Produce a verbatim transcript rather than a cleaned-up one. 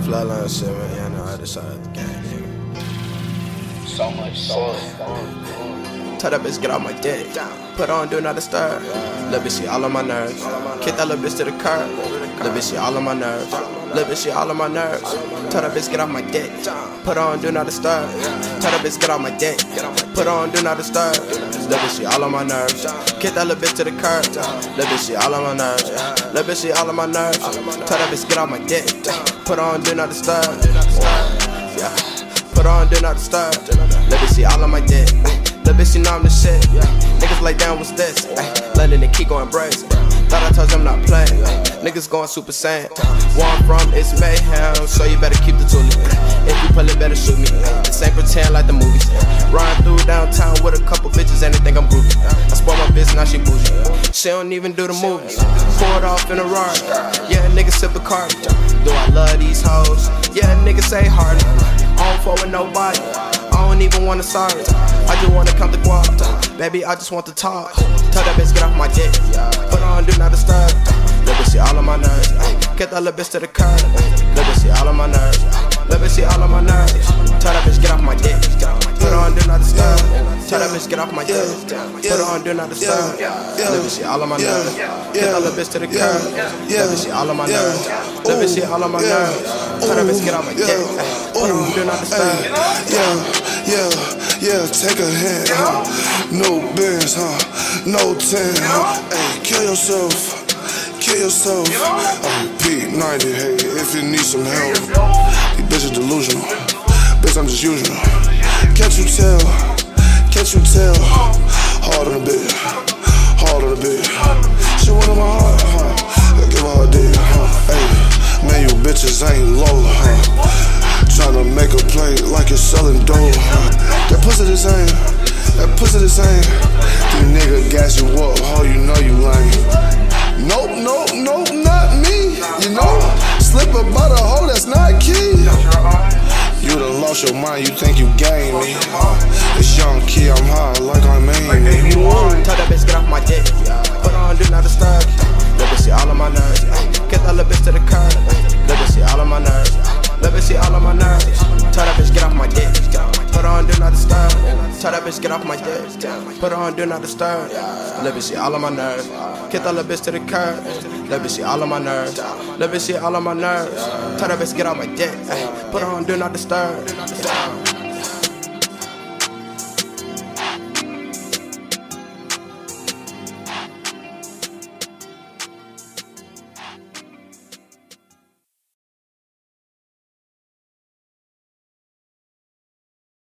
flatline shit, man. Yeah, I know how to side the game, nigga. So much sauce. Tell that bitch get off my dick. Put on, do not disturb. Little bitch, she all on my nerves. Kick that little bitch to the curb. Little bitch, she all on my nerves. Little bitch, she all on my nerves. Tell that bitch get off my dick. Put on, do not disturb. Tell that bitch get off my dick. Put on, do not disturb. Little bitch, she all on my nerves. Kick that little bitch to the curb. Little bitch, she all on my nerves. Little bitch, she all on my nerves. Tell that bitch get off my dick. Put on, do not disturb. Yeah. Put on, do not disturb. Little bitch, she all on my dick. Little bitch, you know I'm the shit. Niggas lay down, what's this? London and keep going brace. Thought I told you I'm not playing. Niggas going super saiyan. Where I'm from, it's mayhem, so you better keep the toolie. If you pull it, better shoot me. This ain't pretend like the movies. Riding through downtown with a couple bitches and they think I'm groovy. I spoil my bitch, now she bougie. She don't even do the movies. Pour it off in a Rari. Yeah, niggas sip a card. Do I love these hoes? Yeah, niggas say hard. I don't fuck with nobody. I don't even wanna sorry. I just wanna count the guap. Baby, I just want to talk. Tell that bitch get off my dick. Put on, do not disturb. Little bitch, she all on my nerves. Get that little bitch to the curb. Little bitch, she all on my nerves. Little bitch, she all on my nerves. Tell that bitch get off my dick. Put on, do not disturb. Tell that bitch get off my dick. Put on, do not disturb. Little bitch, she all on my nerves. Get that little bitch to the curb. Little bitch, she all on my nerves. Little bitch, she all on my nerves. Tell that bitch get off my dick. Put on, do not disturb. Yeah. Yeah, yeah, take a hint, huh? No Benz, huh? No ten, huh? Hey, kill yourself, kill yourself. I repeat, ninety, hey, if you need some help. These bitches delusional, bitch, I'm just usual. Can't you tell, can't you tell? Hard on a bit, hard on a bit. She wanted my heart, huh? I give her a dick, huh? Hey, man, you bitches ain't low, huh? Tryna make a play like you're selling dough. That pussy the same, that pussy the same. These niggas gas you up, oh you know you lame. Nope, nope, nope, not me. You know, slip about a hoe, that's not key. You done lost your mind, you think you game me. This young kid, I'm high like I'm Amy. Tell that bitch get off my dick. Put on, do not disturb. Little bitch, she all on my nerves. Get that little bitch to the curb. Little bitch, she all on my nerves. Little bitch, she all on my nerves. Tell that bitch get off my dick. Put on, do not disturb. Tell that bitch get off my dick. Put on, do not disturb. Little bitch, she all on my nerves. Get that little bitch to the curb. Little bitch, she all on my nerves. Little bitch, she all on my nerves. Tell that bitch get off my dick. Put on, do not disturb.